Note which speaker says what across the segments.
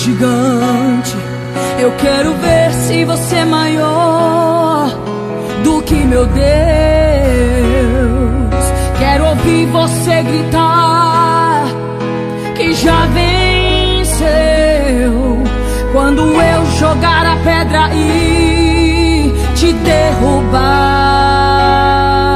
Speaker 1: gigante. Eu quero ver se você é maior do que meu Deus. Quero ouvir você gritar que já venceu. Quando eu jogar a pedra e te derrubar.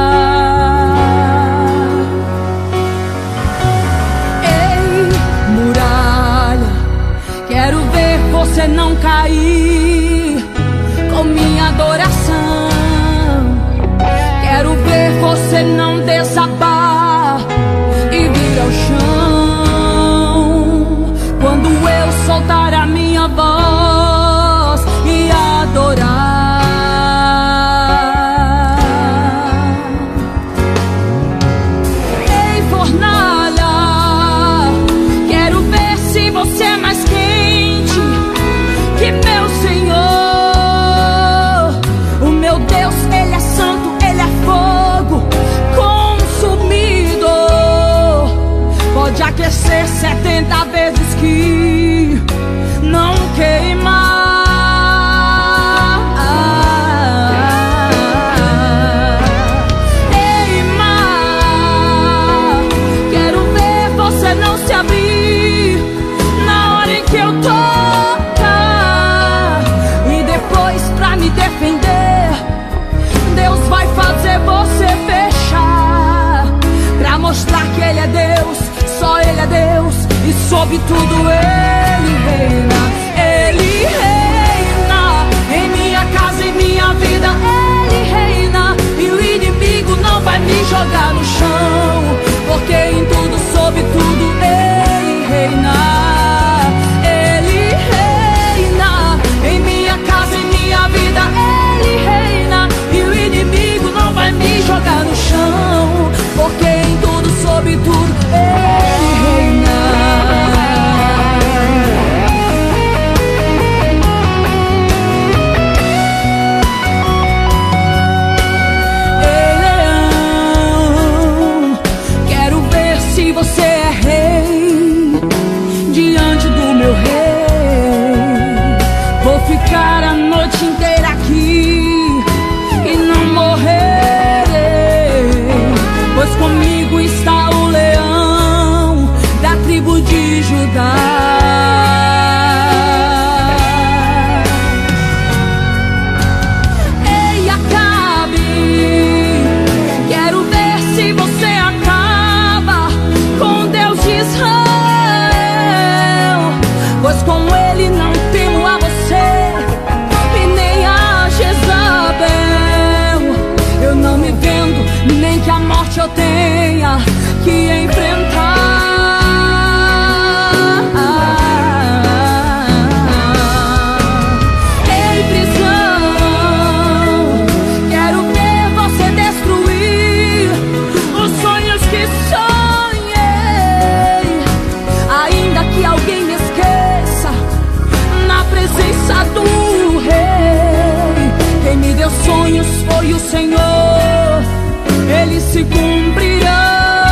Speaker 1: Ei, muralha, quero ver você não cair com minha adoração. Quero ver você não desabar e vir ao chão quando eu soltar a minha voz e adorar. Ei, fornalha, quero ver se você é mais quente que meu Senhor. O meu Deus, Ele é santo, Ele é fogo consumidor. Pode aquecer 70 vezes que não queimar. Ei, mar, quero ver você não se abrir na hora em que eu tocar. E depois, pra me defender, Deus vai fazer você fechar, pra mostrar que Ele é Deus, só Ele é Deus, e sobre tudo Ele reina. Ele reina em minha casa, em minha vida. Ele reina, e o inimigo não vai me jogar no chão, porque em tudo, sobre tudo Ele reina. Ele reina em minha casa, em minha vida. Ele reina, e o inimigo não vai me jogar no chão, porque em tudo, sobre tudo Ele reina. Ei, leão, quero ver se você é rei diante do meu rei. Vou ficar a noite inteira aqui e não morrerei, pois comigo está o leão da tribo de Judá. Ei, Acabe, quero ver se você acaba com Deus de Israel, pois com ele não temo a você e nem a Jezabel. Eu não me vendo, nem que a morte eu tenha que enfrentar. Ei, prisão, quero ver você destruir os sonhos que sonhei, ainda que alguém me esqueça na presença do Rei. Quem me deu sonhos foi o Senhor, Ele se cumprirá.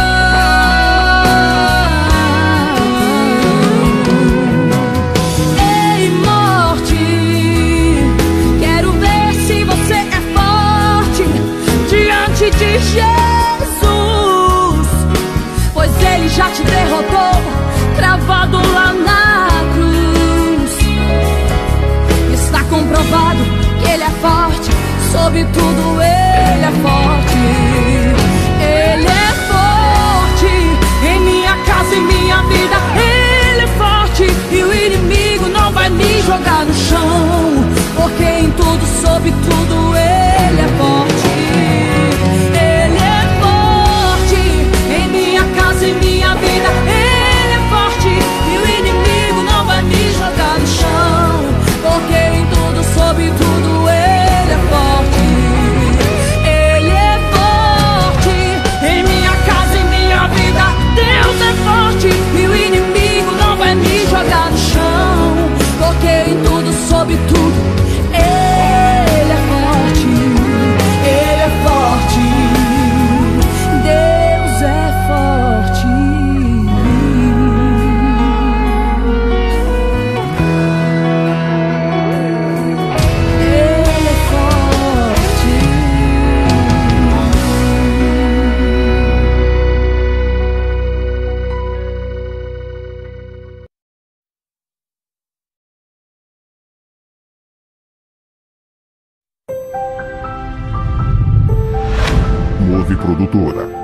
Speaker 1: Ei, morte, quero ver se você é forte diante de Jesus, pois Ele já te derrotou, cravado lá na cruz. Está comprovado que Ele é forte, sobre tudo Ele é forte. Ele é forte em minha casa, em minha vida. Ele é forte, e o inimigo não vai me jogar no chão, porque em tudo, sobre tudo Ele é forte. Ele é forte em minha casa, em minha vida. Ele é forte, e o inimigo não vai me jogar no chão, porque em tudo, sobre tudo Ele é forte. Ele é forte em minha casa, em minha vida. Deus é forte, e o inimigo não vai me jogar no chão, porque em tudo, sobre tudo Ele é forte.
Speaker 2: Produtora.